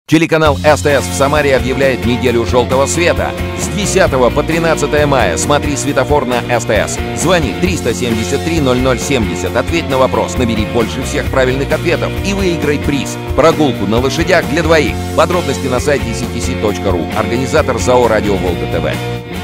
Телеканал СТС в Самаре объявляет неделю желтого света. С 10 по 13 мая смотри светофор на СТС. Звони 373 0070, ответь на вопрос, набери больше всех правильных ответов и выиграй приз. Прогулку на лошадях для двоих. Подробности на сайте ctc.ru. Организатор ЗАО «Радио Волга ТВ».